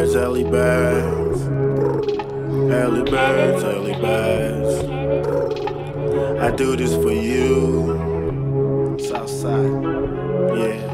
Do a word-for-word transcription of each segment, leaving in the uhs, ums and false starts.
birds, early birds. Early birds, early birds. I do this for you. Southside, yeah.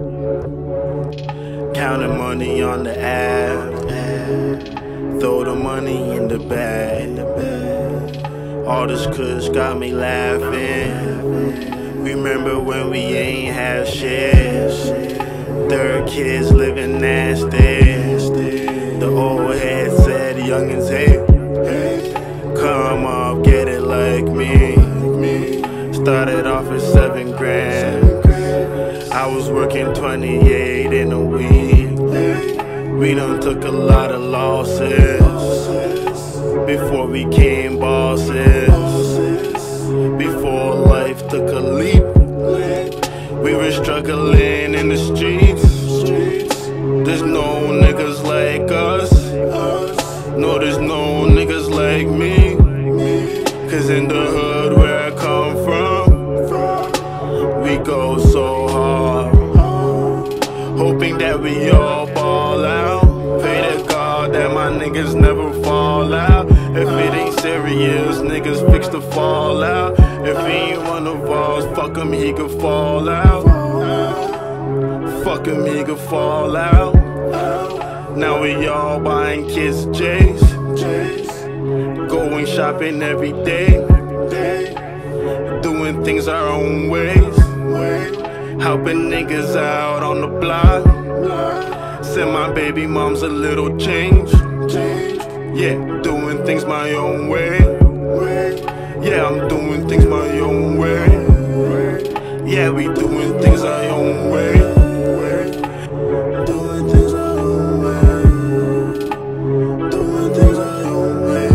Counting money on the app. Throw the money in the bag. All this kush got me laughing. Remember when we ain't have shit? Third kids living nasty. The old head said, youngins, hey, come up, get it like me. Started off at seven grand. I was working twenty-eight in a week. We done took a lot of losses before we became bosses. Before life took a leap, we were struggling in the streets. There's no niggas like us. No, there's no niggas like me. Cause in the hood where I come from, we go so hard, hoping that we all ball out. Pray to God that my niggas never fall out. If it ain't serious, niggas fix the fallout. If he ain't one of us, fuck him, he could fall out. Fuck him, he could fall out. Now we all buying kids J's, going shopping every day, doing things our own ways, helping niggas out on the block. Send my baby moms a little change. Yeah, doing things my own way. Yeah, I'm doing things my own way. Yeah, we doing things our own way. Doing things our own way. Doing things our own way.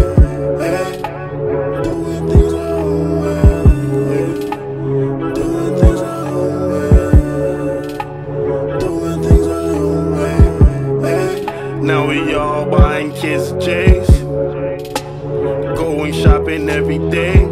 Doing things our own way. Doing things our own way. Doing things our own way. Now we all buying kids J's, going shopping every day,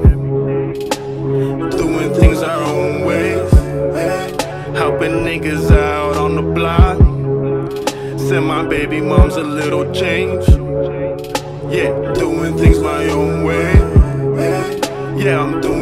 doing things our own ways, helping niggas out on the block. Send my baby moms a little change. Yeah, doing things my own way. Yeah, I'm doing